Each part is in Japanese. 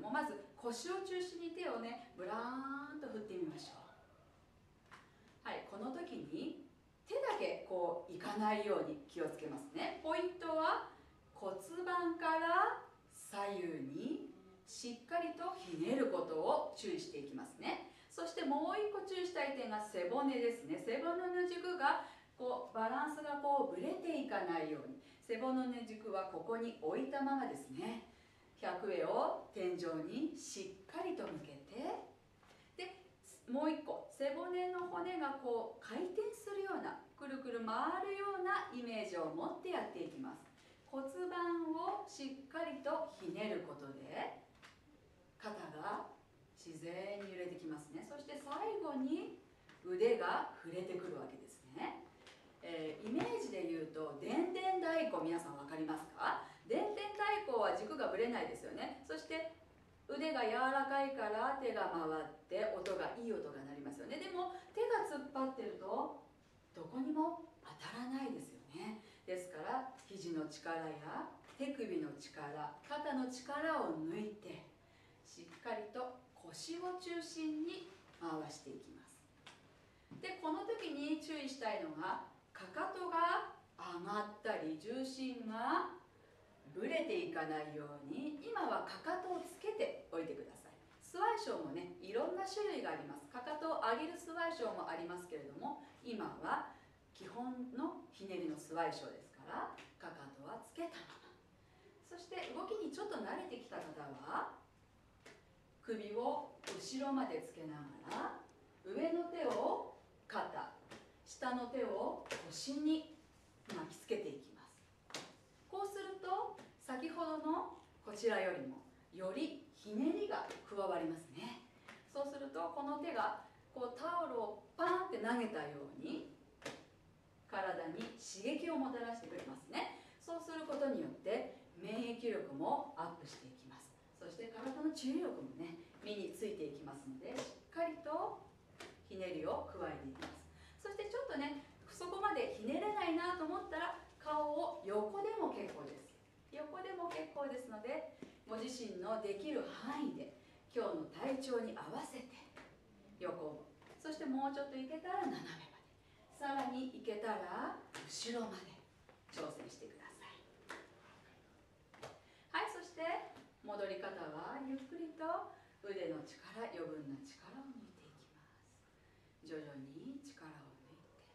も、まず腰を中心に手をねブラーンと振ってみましょう。はい、この時に手だけこういかないように気をつけますね。ポイントは骨盤から左右にしっかりとひねることを注意していきますね。そしてもう一個注意したい点が背骨ですね。背骨の軸がこうバランスがこうぶれていかないように、背骨の軸はここに置いたままですね。百会を天井にしっかりと向けて、でもう一個背骨の骨がこう回転するような、くるくる回るようなイメージを持ってやっていきます。骨盤をしっかりとひねることで肩が自然に揺れてきますね。そして最後に腕が触れてくるわけですね。イメージで言うとでんでん太鼓、皆さん分かりますか？でんでん太鼓は軸がぶれないですよね。そして腕が柔らかいから手が回っていい音が鳴りますよね。でも手が突っ張ってるとどこにも当たらないですよね。ですから肘の力や手首の力、肩の力を抜いてしっかりと腰を中心に回していきます。でこの時に注意したいのが、かかとが上がったり重心がぶれていかないように、今はかかとをつけておいてください。スワイショウもねいろんな種類があります。かかとを上げるスワイショウもありますけれども、今は基本のひねりのスワイショウですから、かかとはつけたまま。そして動きにちょっと慣れてきた方は首を後ろまでつけながら、上の手を肩、下の手を腰に巻きつけていきます。こうすると先ほどのこちらよりもよりひねりが加わりますね。そうするとこの手がこうタオルをパーンって投げたように体に刺激をもたらしてくれますね。そうすることによって免疫力もアップしていきます。そして体の治癒力もね身についていきますので、しっかりとひねりを加えていきます。そしてちょっとねそこまでひねれないなと思ったら、顔を横でも結構です。横でも結構ですので、ご自身のできる範囲で今日の体調に合わせて横も、そしてもうちょっといけたら斜めまで、さらにいけたら後ろまで挑戦してください。はい、そして戻り方はゆっくりと腕の力、余分な力を抜いていきます。徐々に力を抜いて、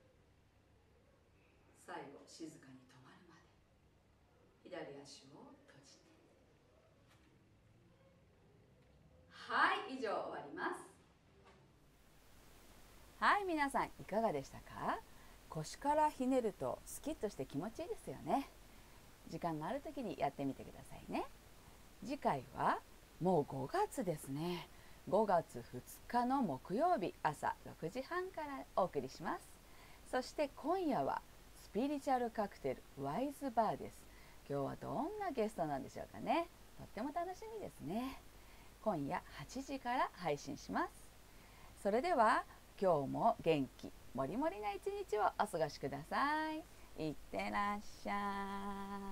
最後静かに止まるまで左足を閉じて、はい、以上終わります。 はい、皆さんいかがでしたか？腰からひねるとスキッとして気持ちいいですよね。時間がある時にやってみてくださいね。次回はもう5月ですね。5月2日の木曜日朝6時半からお送りします。そして今夜はスピリチュアルカクテルワイズバーです。今日はどんなゲストなんでしょうかね。とっても楽しみですね。今夜8時から配信します。それでは今日も元気もりもりな一日をお過ごしください。いってらっしゃい。